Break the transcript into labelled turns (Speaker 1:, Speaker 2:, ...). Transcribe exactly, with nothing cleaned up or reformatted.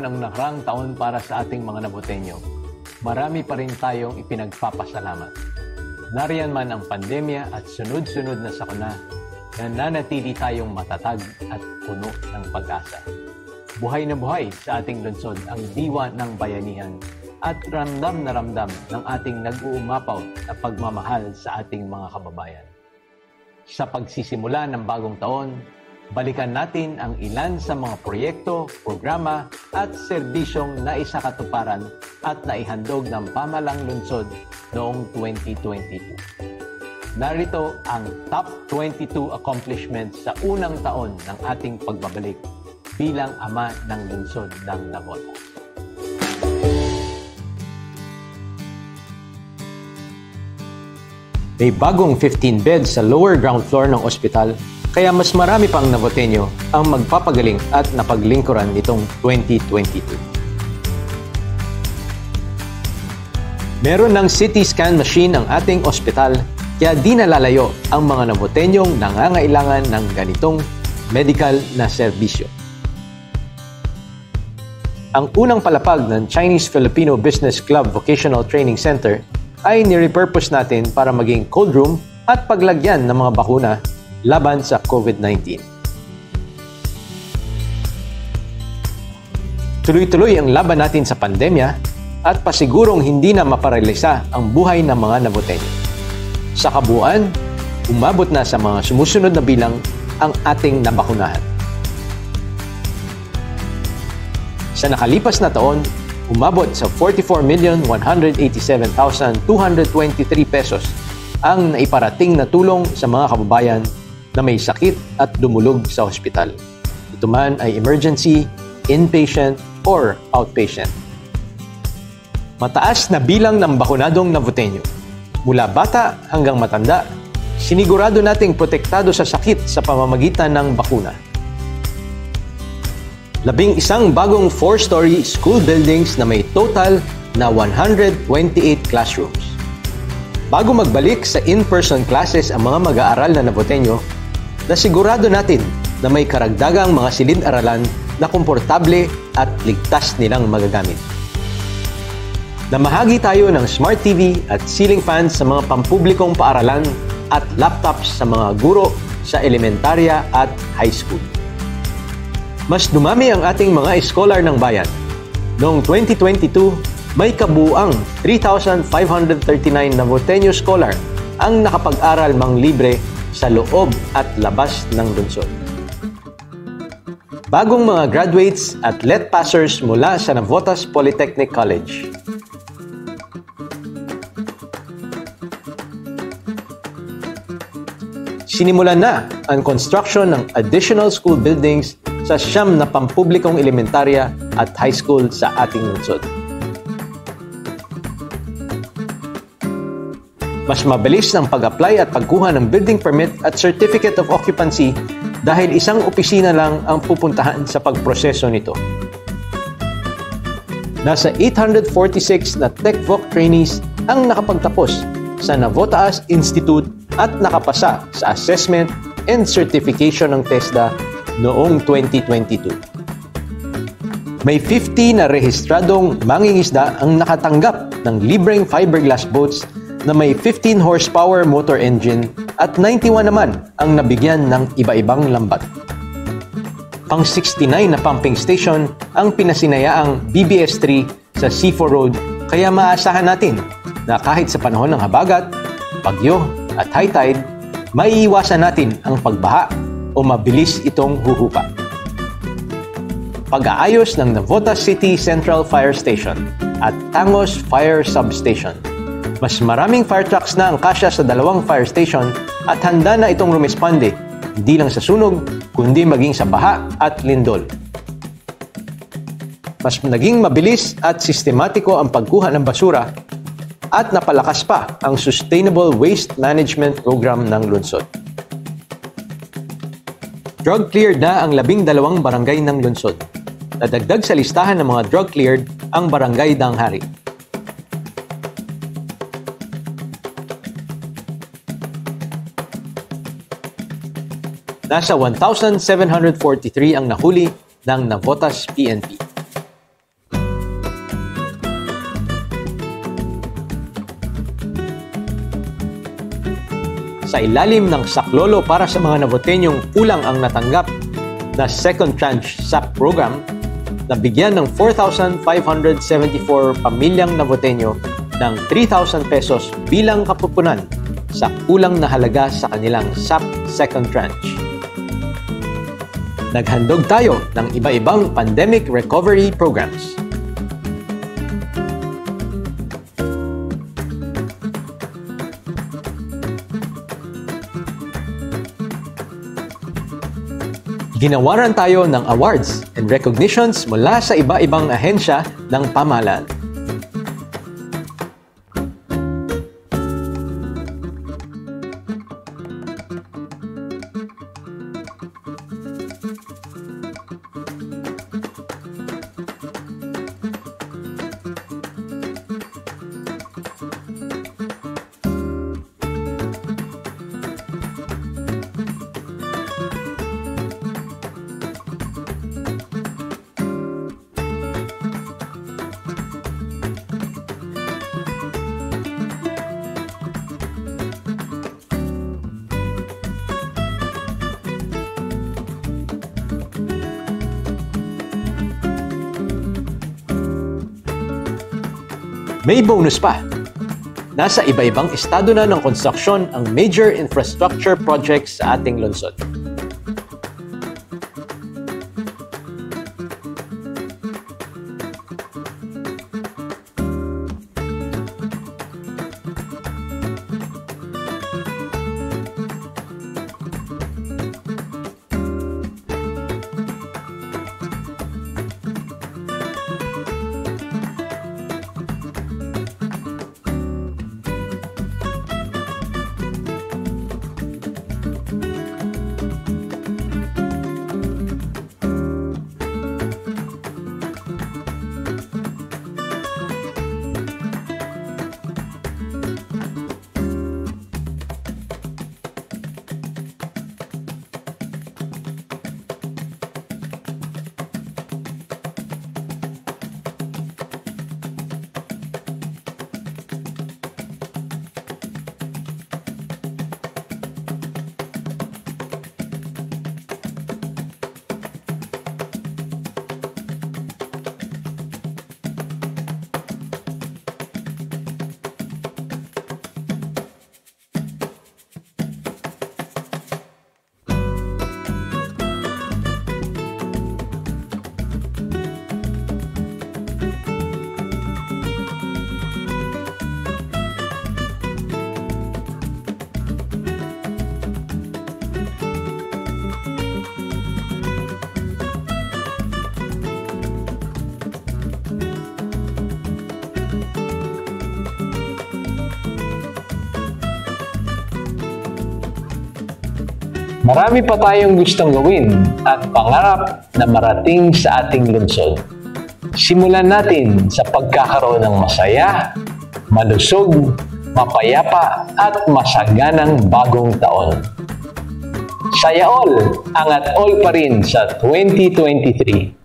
Speaker 1: ng nakarang taon para sa ating mga Naboteño, marami pa rin tayong ipinagpapasalamat. Nariyan man ang pandemya at sunod-sunod na sakuna, nananatili tayong matatag at puno ng pag-asa. Buhay na buhay sa ating lungsod ang diwa ng bayanihan at ramdam na ramdam ng ating nag-uumapaw na pagmamahal sa ating mga kababayan. Sa pagsisimula ng bagong taon, balikan natin ang ilan sa mga proyekto, programa at serbisyong naisakatuparan at naihandog ng pamahalang lungsod noong twenty twenty-two. Narito ang top twenty-two accomplishments sa unang taon ng ating pagbabalik bilang ama ng lungsod ng Navotas. May bagong fifteen beds sa lower ground floor ng ospital, kaya mas marami pang Navoteño ang magpapagaling at napaglingkuran nitong twenty twenty-two. Meron ng C T scan machine ang ating ospital, kaya di nalalayo ang mga Navoteñong nangangailangan ng ganitong medical na serbisyo. Ang unang palapag ng Chinese-Filipino Business Club Vocational Training Center ay nirepurpose natin para maging cold room at paglagyan ng mga bakuna laban sa COVID nineteen. Tuloy-tuloy ang laban natin sa pandemya at pasigurong hindi na maparalisa ang buhay ng mga Navoteño. Sa kabuuan, umabot na sa mga sumusunod na bilang ang ating nabakunahan. Sa nakalipas na taon, umabot sa forty-four million one hundred eighty-seven thousand two hundred twenty-three pesos ang naiparating na tulong sa mga kababayan na may sakit at dumulog sa ospital. Ito man ay emergency, inpatient, or outpatient. Mataas na bilang ng bakunadong Navoteño. Mula bata hanggang matanda, sinigurado nating protektado sa sakit sa pamamagitan ng bakuna. Labing isang bagong four-story school buildings na may total na one hundred twenty-eight classrooms. Bago magbalik sa in-person classes ang mga mag-aaral na Navoteño, nasigurado natin na may karagdagang mga silid-aralan na komportable at ligtas nilang magagamit. Namahagi tayo ng Smart T V at ceiling fans sa mga pampublikong paaralan at laptops sa mga guro sa elementarya at high school. Mas dumami ang ating mga eskolar ng bayan. Noong twenty twenty-two, may kabuuang three thousand five hundred thirty-nine Navoteño scholar ang nakapag-aral mang libre sa loob at labas ng lungsod. Bagong mga graduates at let passers mula sa Navotas Polytechnic College. Sinimulan na ang construction ng additional school buildings sa siyam na pampublikong elementarya at high school sa ating lungsod. Mas mabilis ang pag-apply at pagkuha ng building permit at certificate of occupancy dahil isang opisina lang ang pupuntahan sa pagproseso nito. Nasa eight hundred forty-six na TechVoc trainees ang nakapagtapos sa Navotas Institute at nakapasa sa assessment and certification ng TESDA noong twenty twenty-two. May fifty na rehistradong mangingisda ang nakatanggap ng libreng fiberglass boats na may fifteen horsepower motor engine at ninety-one naman ang nabigyan ng iba-ibang lambat. Pang sixty-nine na pumping station ang pinasinayaang B B S three sa C four Road, kaya maasahan natin na kahit sa panahon ng habagat, bagyo at high tide, maiiwasan natin ang pagbaha o mabilis itong huhupa. Pag-aayos ng Navotas City Central Fire Station at Tangos Fire Substation. Mas maraming fire trucks na ang kasya sa dalawang fire station at handa na itong rumisponde, hindi lang sa sunog, kundi maging sa baha at lindol. Mas naging mabilis at sistematiko ang pagkuha ng basura at napalakas pa ang Sustainable Waste Management Program ng lungsod. Drug-cleared na ang labing dalawang barangay ng lungsod. Nadagdag sa listahan ng mga drug-cleared ang Barangay Danghari. Nasa one thousand seven hundred forty-three ang nahuli ng Navotas P N P. sa ilalim ng Saklolo para sa mga Nabotenyong kulang ang natanggap na second tranche S A P program, nabigyan ng four thousand five hundred seventy-four pamilyang Nabotenyo ng three thousand pesos bilang kapupunan sa kulang na halaga sa kanilang S A P second tranche. Naghandog tayo ng iba-ibang pandemic recovery programs. Ginawaran tayo ng awards and recognitions mula sa iba-ibang ahensya ng pamahalaan. May bonus pa! Nasa iba-ibang estado na ng konstruksyon ang major infrastructure projects sa ating lungsod. Marami pa tayong gustong gawin at pangarap na marating sa ating lungsod. Simulan natin sa pagkakaroon ng masaya, malusog, mapayapa at masaganang bagong taon. Saya all, angat all pa rin sa twenty twenty-three.